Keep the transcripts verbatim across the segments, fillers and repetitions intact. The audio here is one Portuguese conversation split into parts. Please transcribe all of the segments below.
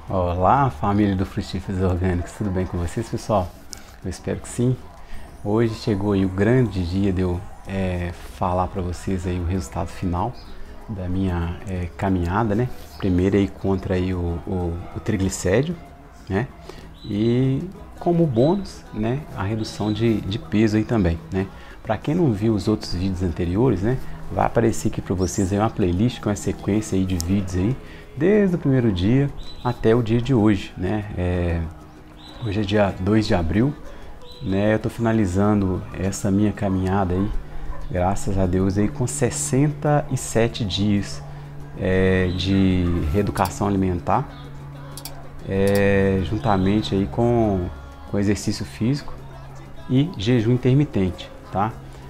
Olá, família do Frutíferos Orgânicos, tudo bem com vocês, pessoal? Eu espero que sim. Hoje chegou aí o grande dia de eu é, falar para vocês aí o resultado final da minha é, caminhada, né? Primeiro aí contra aí o, o, o triglicéridio, né? E como bônus, né? A redução de, de peso aí também, né? Para quem não viu os outros vídeos anteriores, né? Vai aparecer aqui para vocês aí uma playlist com uma sequência aí de vídeos aí, desde o primeiro dia até o dia de hoje, né? É, hoje é dia dois de abril, né? Eu tô finalizando essa minha caminhada aí, graças a Deus aí com sessenta e sete dias é, de reeducação alimentar, é, juntamente aí com, com exercício físico e jejum intermitente, tá?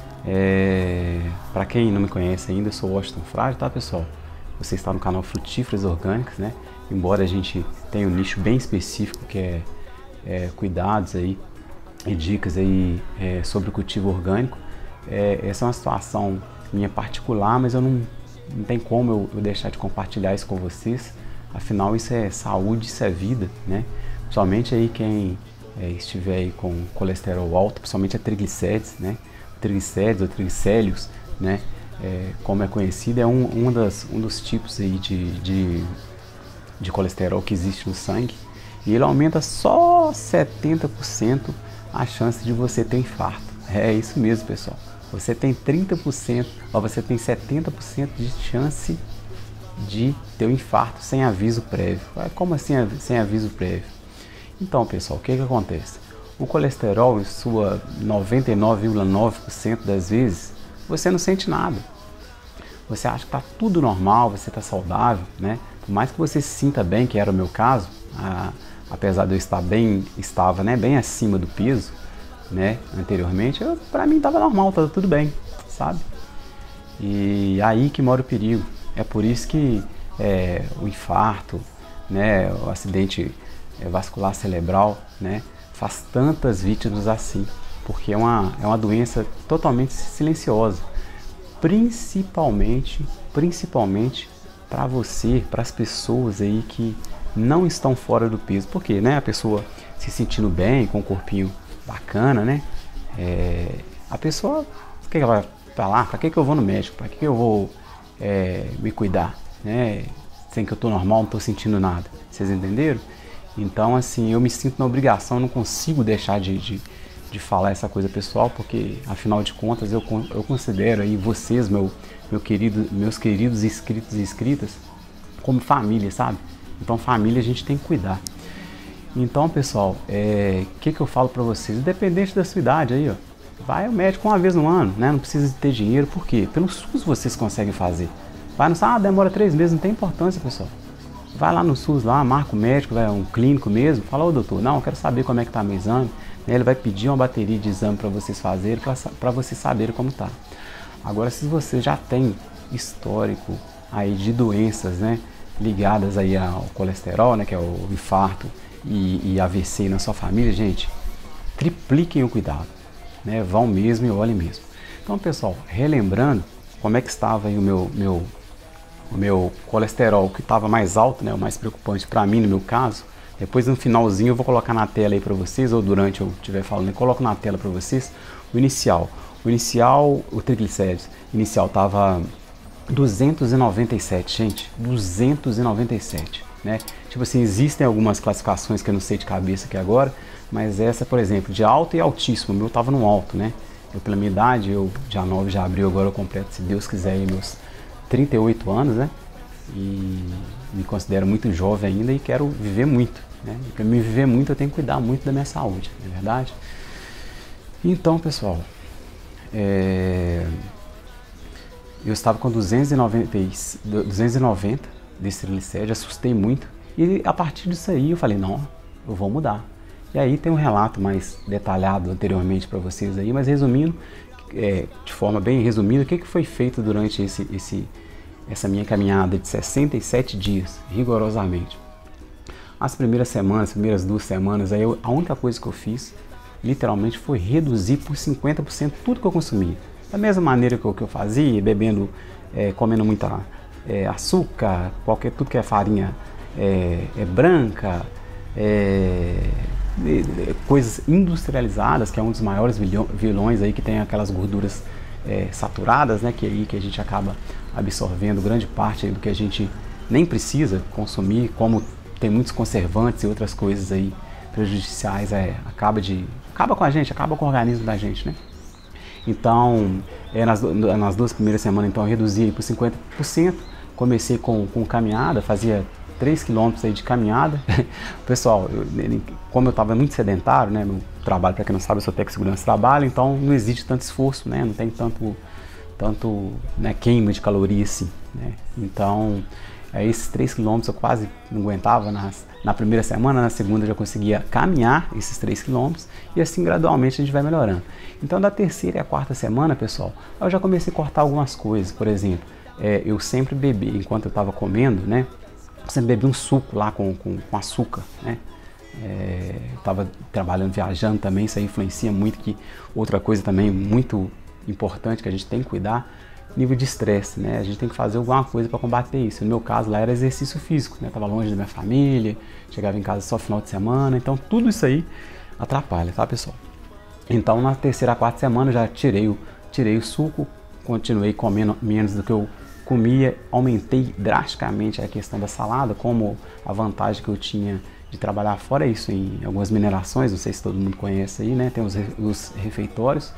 É, para quem não me conhece ainda, eu sou Washington Frade, tá, pessoal? Você está no canal Frutíferos Orgânicos, né? Embora a gente tenha um nicho bem específico que é, é cuidados aí e dicas aí é, sobre o cultivo orgânico, é, essa é uma situação minha particular, mas eu não, não tem como eu, eu deixar de compartilhar isso com vocês. Afinal, isso é saúde, isso é vida, né? Principalmente aí quem é, estiver aí com colesterol alto, principalmente a triglicérides, né? Triglicéridos ou triglicéridos, né? É, como é conhecido, é um, um, das, um dos tipos aí de, de, de colesterol que existe no sangue, e ele aumenta só setenta por cento a chance de você ter infarto. É isso mesmo, pessoal. Você tem trinta por cento, ou você tem setenta por cento de chance de ter um infarto sem aviso prévio. Como assim sem aviso prévio? Então, pessoal, o que que acontece? O colesterol, em sua noventa e nove vírgula nove por cento das vezes, você não sente nada. Você acha que está tudo normal, você está saudável, né? Por mais que você se sinta bem, que era o meu caso, a, apesar de eu estar bem, estava né, bem acima do peso, né, anteriormente, para mim estava normal, estava tudo bem, sabe? E aí que mora o perigo. É por isso que é, o infarto, né, o acidente vascular cerebral, né, faz tantas vítimas assim, porque é uma, é uma doença totalmente silenciosa, principalmente, principalmente para você, para as pessoas aí que não estão fora do peso, porque, né, a pessoa se sentindo bem, com um corpinho bacana, né, é, a pessoa, o que ela vai falar? Para que que eu vou no médico? Para que que eu vou é, me cuidar, né, sem que eu tô normal, não tô sentindo nada, vocês entenderam? Então, assim, eu me sinto na obrigação, não consigo deixar de, de, de falar essa coisa pessoal, porque, afinal de contas, eu, eu considero aí vocês, meu, meu querido, meus queridos inscritos e inscritas, como família, sabe? Então, família a gente tem que cuidar. Então, pessoal, o é, que, que eu falo pra vocês? Independente da sua idade aí, ó, vai ao médico uma vez no ano, né? Não precisa de ter dinheiro, por quê? Pelo SUS vocês conseguem fazer. Vai no ah, demora três meses, não tem importância, pessoal. Vai lá no SUS, lá, marca o médico, vai um clínico mesmo, fala, ô doutor, não, eu quero saber como é que tá meu exame. Ele vai pedir uma bateria de exame para vocês fazerem, para vocês saberem como tá. Agora, se você já tem histórico aí de doenças, né, ligadas aí ao colesterol, né, que é o infarto e, e A V C na sua família, gente, tripliquem o cuidado, né, vão mesmo e olhem mesmo. Então, pessoal, relembrando como é que estava aí o meu, meu o meu colesterol, que estava mais alto, né, o mais preocupante para mim no meu caso. Depois no finalzinho eu vou colocar na tela aí para vocês, ou durante eu estiver falando, eu coloco na tela para vocês o inicial. O inicial, o triglicérides inicial estava duzentos e noventa e sete, gente, duzentos e noventa e sete, né? Tipo assim, existem algumas classificações que eu não sei de cabeça aqui agora, mas essa, por exemplo, de alto e altíssimo, o meu estava no alto, né? Eu, pela minha idade, eu dia nove de abril agora eu completo, se Deus quiser, aí meus trinta e oito anos, né? E me considero muito jovem ainda e quero viver muito, né? E para me viver muito eu tenho que cuidar muito da minha saúde, não é verdade? Então, pessoal, é... eu estava com duzentos e noventa desse triglicéridio, assustei muito, e a partir disso aí eu falei, não, eu vou mudar. E aí tem um relato mais detalhado anteriormente para vocês aí, mas resumindo, É, de forma bem resumida, o que, que foi feito durante esse, esse, essa minha caminhada de sessenta e sete dias, rigorosamente. As primeiras semanas, as primeiras duas semanas, aí eu, a única coisa que eu fiz, literalmente, foi reduzir por cinquenta por cento tudo que eu consumia. Da mesma maneira que eu, que eu fazia, bebendo, é, comendo muita é, açúcar, qualquer, tudo que é farinha é, é branca, é, é, coisas industrializadas, que é um dos maiores vilões aí, que tem aquelas gorduras é, saturadas, né, que é aí que a gente acaba absorvendo grande parte do que a gente nem precisa consumir, como tem muitos conservantes e outras coisas aí prejudiciais, é, acaba, de, acaba com a gente, acaba com o organismo da gente, né? Então, é, nas, nas duas primeiras semanas, então, eu reduzi por cinquenta por cento, comecei com, com caminhada, fazia três quilômetros aí de caminhada. Pessoal, eu, como eu estava muito sedentário, né, meu trabalho, para quem não sabe, eu sou técnico de segurança de trabalho, então não existe tanto esforço, né, não tem tanto, tanto né, queima de calorias assim, né, então... É, esses três quilômetros eu quase não aguentava nas, na primeira semana, na segunda eu já conseguia caminhar esses três quilômetros e assim gradualmente a gente vai melhorando. Então da terceira e a quarta semana, pessoal, eu já comecei a cortar algumas coisas. Por exemplo, é, eu sempre bebi, enquanto eu estava comendo, né, eu sempre bebi um suco lá com, com, com açúcar, né. É, eu estava trabalhando, viajando também, isso aí influencia muito, que outra coisa também muito importante que a gente tem que cuidar, nível de estresse, né? A gente tem que fazer alguma coisa para combater isso. No meu caso lá era exercício físico, né? Tava longe da minha família, chegava em casa só final de semana, então tudo isso aí atrapalha, tá, pessoal? Então na terceira, quarta semana eu já tirei o, tirei o suco, continuei comendo menos do que eu comia, aumentei drasticamente a questão da salada, como a vantagem que eu tinha de trabalhar fora isso em algumas minerações, não sei se todo mundo conhece aí, né? Tem os, os refeitórios.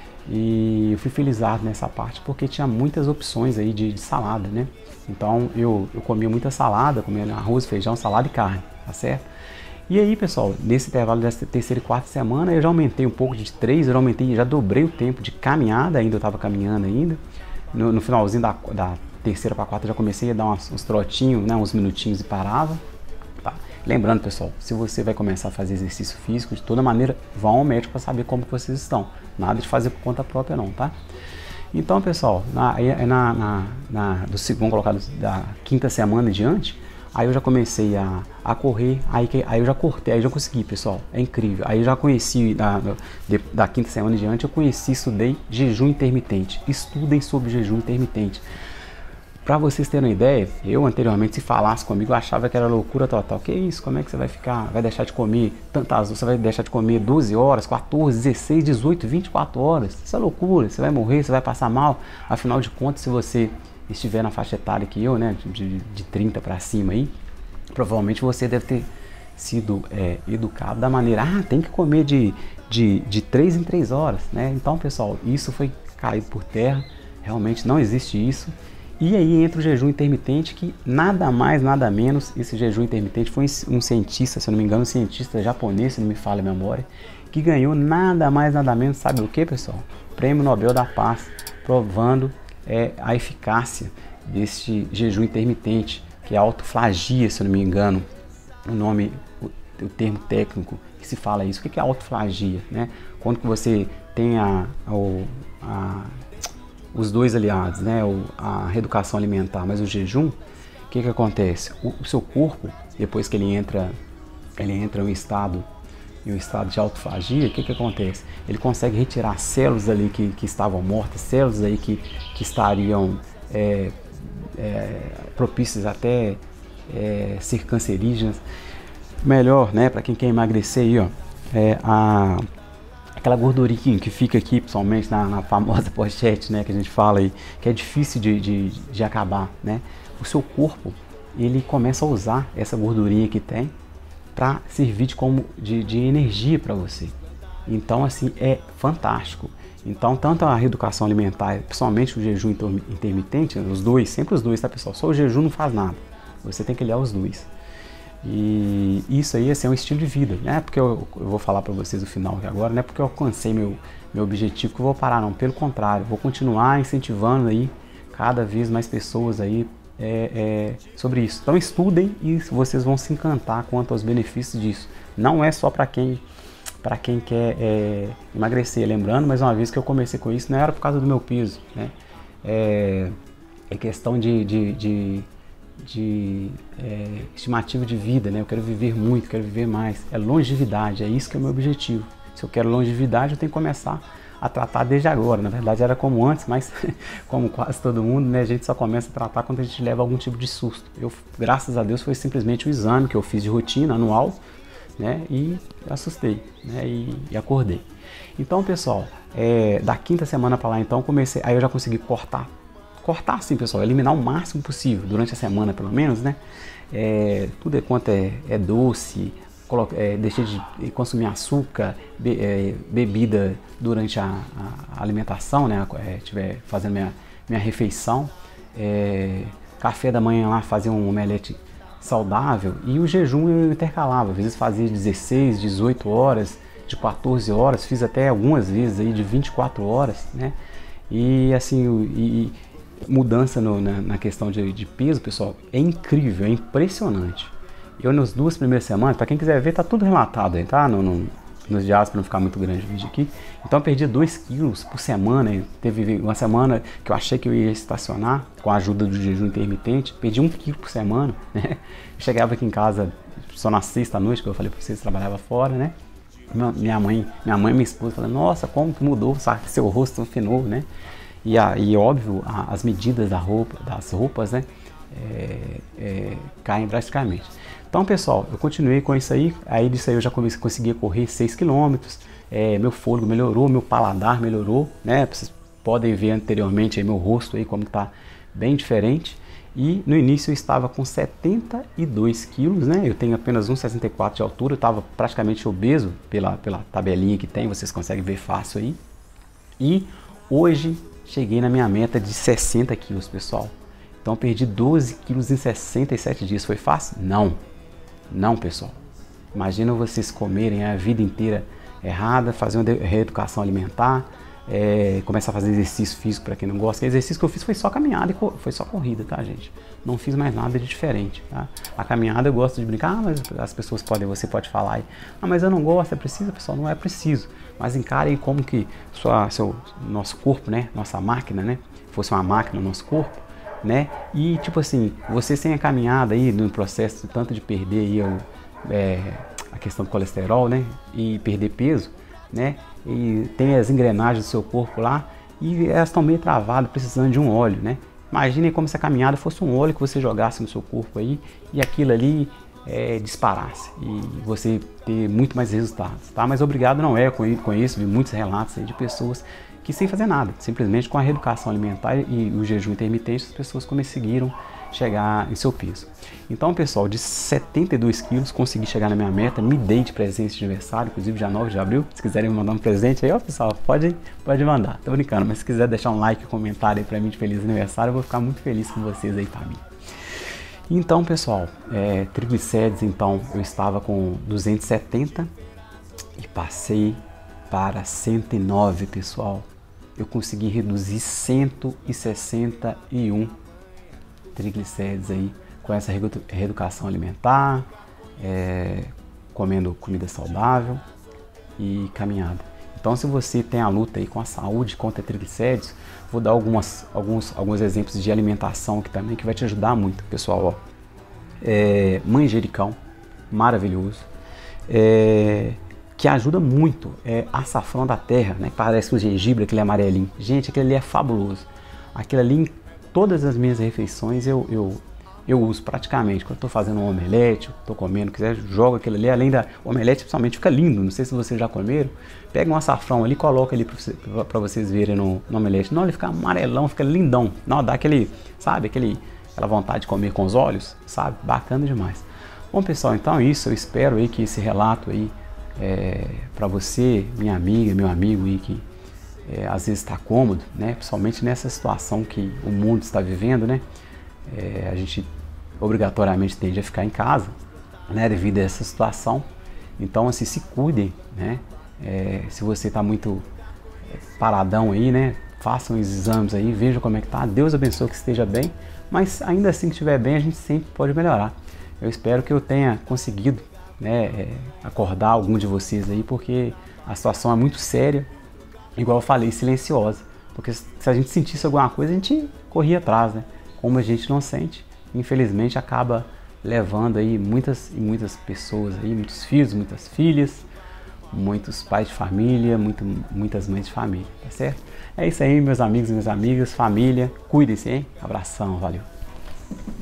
E eu fui felizardo nessa parte porque tinha muitas opções aí de, de salada, né? Então eu, eu comia muita salada, comia arroz, feijão, salada e carne, tá certo? E aí, pessoal, nesse intervalo dessa terceira e quarta semana eu já aumentei um pouco de três, eu já aumentei, já dobrei o tempo de caminhada, ainda eu estava caminhando ainda. No, no finalzinho da, da terceira para a quarta eu já comecei a dar umas, uns trotinhos, né, uns minutinhos e parava. Tá? Lembrando, pessoal, se você vai começar a fazer exercício físico, de toda maneira, vá ao médico para saber como que vocês estão. Nada de fazer por conta própria não, tá? Então, pessoal, na, na, na, na, do segundo colocado da quinta semana em diante, aí eu já comecei a, a correr, aí, aí eu já cortei, aí eu já consegui, pessoal, é incrível. Aí eu já conheci, da, da quinta semana em diante, eu conheci, estudei jejum intermitente. Estudem sobre jejum intermitente. Para vocês terem uma ideia, eu anteriormente, se falasse comigo, eu achava que era loucura total. Que isso? Como é que você vai ficar? Vai deixar de comer tantas, você vai deixar de comer doze horas, quatorze, dezesseis, dezoito, vinte e quatro horas? Isso é loucura, você vai morrer, você vai passar mal. Afinal de contas, se você estiver na faixa etária que eu, né, de, de trinta para cima aí, provavelmente você deve ter sido é, educado da maneira, ah, tem que comer de, de, de três em três horas, né? Então, pessoal, isso foi caído por terra, realmente não existe isso. E aí entra o jejum intermitente, que nada mais, nada menos, esse jejum intermitente foi um cientista, se eu não me engano, um cientista japonês, se não me falha a memória, que ganhou nada mais, nada menos, sabe o que, pessoal? Prêmio Nobel da Paz, provando é, a eficácia deste jejum intermitente, que é a autofagia, se eu não me engano, o nome, o, o termo técnico que se fala isso. O que é autofagia, né? Quando que você tem a, a, a os dois aliados, né, a reeducação alimentar, mas o jejum, o que que acontece? O, o seu corpo, depois que ele entra, ele entra em um estado, em um estado de autofagia, o que que acontece? Ele consegue retirar células ali que, que estavam mortas, células aí que, que estariam é, é, propícias até é, ser cancerígenas. Melhor, né, para quem quer emagrecer aí, ó, é a aquela gordurinha que fica aqui, principalmente na, na famosa pochete, né, que a gente fala aí, que é difícil de, de, de acabar, né? O seu corpo, ele começa a usar essa gordurinha que tem para servir de, como, de, de energia para você. Então, assim, é fantástico. Então, tanto a reeducação alimentar, principalmente o jejum intermitente, os dois, sempre os dois, tá, pessoal? Só o jejum não faz nada. Você tem que aliar os dois. E isso aí assim, é um estilo de vida, né? Porque eu, eu vou falar para vocês o final aqui agora, não é porque eu alcancei meu, meu objetivo que eu vou parar, não. Pelo contrário, vou continuar incentivando aí cada vez mais pessoas aí é, é, sobre isso. Então estudem e vocês vão se encantar quanto aos benefícios disso. Não é só para quem, para quem quer é, emagrecer, lembrando, mais uma vez que eu comecei com isso, não era por causa do meu peso, né? É, é questão de, de, de de é, estimativa de vida, né? Eu quero viver muito, quero viver mais, é longevidade, é isso que é o meu objetivo. Se eu quero longevidade, eu tenho que começar a tratar desde agora. Na verdade era como antes, mas como quase todo mundo, né, a gente só começa a tratar quando a gente leva algum tipo de susto. Eu, graças a Deus, foi simplesmente o exame que eu fiz de rotina anual, né, e assustei, né, e, e acordei. Então, pessoal, é, da quinta semana para lá, então, comecei, aí eu já consegui cortar, cortar sim, pessoal, eliminar o máximo possível, durante a semana pelo menos, né, é, tudo é quanto é, é doce, coloque, é, deixei de consumir açúcar, be, é, bebida durante a, a alimentação, né, é, tiver fazendo minha, minha refeição, é, café da manhã lá, fazer um omelete saudável, e o jejum eu intercalava, às vezes fazia dezesseis, dezoito horas, de quatorze horas, fiz até algumas vezes aí de vinte e quatro horas, né? E assim, e, e mudança no, na, na questão de, de peso, pessoal, é incrível, é impressionante. Eu nas duas primeiras semanas, para quem quiser ver, tá tudo relatado aí, tá? No, no, nos diários, para não ficar muito grande o vídeo aqui. Então eu perdi dois quilos por semana, hein? Teve uma semana que eu achei que eu ia estacionar, com a ajuda do jejum intermitente, perdi um quilo por semana, né? Eu chegava aqui em casa só na sexta noite, que eu falei para vocês, trabalhava fora, né? Minha mãe, minha mãe e minha esposa falando, nossa, como que mudou, sabe? Seu rosto afinou, né? E, a, e óbvio, a, as medidas da roupa, das roupas, né? É, é, caem drasticamente. Então, pessoal, eu continuei com isso aí, aí disso aí eu já comecei, consegui correr seis quilômetros, é, meu fôlego melhorou, meu paladar melhorou, né? Vocês podem ver anteriormente aí meu rosto aí como tá bem diferente. E no início eu estava com setenta e dois quilos, né? Eu tenho apenas um vírgula sessenta e quatro de altura, eu estava praticamente obeso pela, pela tabelinha que tem, vocês conseguem ver fácil aí. E hoje cheguei na minha meta de sessenta quilos, pessoal. Então perdi doze quilos em sessenta e sete dias. Foi fácil? Não. Não, pessoal. Imagina vocês comerem a vida inteira errada, fazer uma reeducação alimentar, É, começar a fazer exercício físico para quem não gosta. O exercício que eu fiz foi só caminhada e foi só corrida, tá, gente? Não fiz mais nada de diferente, tá? A caminhada eu gosto de brincar, ah, mas as pessoas podem, você pode falar aí, ah, mas eu não gosto, é preciso, pessoal, não é preciso. Mas encarem como que sua, seu, nosso corpo, né, nossa máquina, né, fosse uma máquina, nosso corpo, né, e tipo assim, você sem a caminhada aí, no processo tanto de perder aí o, é, a questão do colesterol, né, e perder peso, né, e tem as engrenagens do seu corpo lá e elas estão meio travadas, precisando de um óleo, né? Imaginem como se a caminhada fosse um óleo que você jogasse no seu corpo aí e aquilo ali é, disparasse e você ter muito mais resultados, tá? Mas obrigado não é, com isso, vi muitos relatos aí de pessoas que sem fazer nada, simplesmente com a reeducação alimentar e o jejum intermitente as pessoas conseguiram chegar em seu peso. Então, pessoal, de setenta e dois quilos consegui chegar na minha meta, me dei de presente de aniversário, inclusive dia nove de abril. Se quiserem me mandar um presente aí, ó, pessoal, pode, pode mandar, tô brincando, mas se quiser deixar um like e um comentário aí pra mim de feliz aniversário, eu vou ficar muito feliz com vocês aí, família. Então, pessoal, é, triglicérides, então, eu estava com duzentos e setenta e passei para cento e nove, pessoal. Eu consegui reduzir cento e sessenta e um triglicérides aí com essa reeducação alimentar, é, comendo comida saudável e caminhada. Então, se você tem a luta aí com a saúde contra triglicéridos, vou dar algumas, alguns, alguns exemplos de alimentação que também que vai te ajudar muito, pessoal. Ó, é, manjericão, maravilhoso, é, que ajuda muito, é açafrão da terra, né? Parece o gengibre, aquele amarelinho. Gente, aquele ali é fabuloso. Aquele ali em todas as minhas refeições eu, eu, eu uso praticamente. Quando eu estou fazendo um omelete, estou comendo, quiser, jogo aquele ali. Além da o omelete, principalmente, fica lindo. Não sei se vocês já comeram. Pega um açafrão ali, coloca ali para vocês verem no, no omelete. Não, ele fica amarelão, fica lindão. Não, dá aquele, sabe, aquele, aquela vontade de comer com os olhos, sabe? Bacana demais. Bom, pessoal, então é isso. Eu espero aí que esse relato aí, é, para você, minha amiga, meu amigo aí, que É, às vezes está cômodo, né? Principalmente nessa situação que o mundo está vivendo, né? É, a gente obrigatoriamente tende a ficar em casa, né? Devido a essa situação. Então, assim, se cuidem, né? É, se você está muito paradão aí, né? Façam os exames aí, vejam como é que tá. Deus abençoe que esteja bem, mas ainda assim que estiver bem, a gente sempre pode melhorar. Eu espero que eu tenha conseguido, né? É, acordar algum de vocês aí, porque a situação é muito séria. Igual eu falei, silenciosa, porque se a gente sentisse alguma coisa, a gente corria atrás, né? Como a gente não sente, infelizmente acaba levando aí muitas e muitas pessoas aí, muitos filhos, muitas filhas, muitos pais de família, muito, muitas mães de família, tá certo? É isso aí, meus amigos e minhas amigas, família, cuidem-se, hein? Abração, valeu!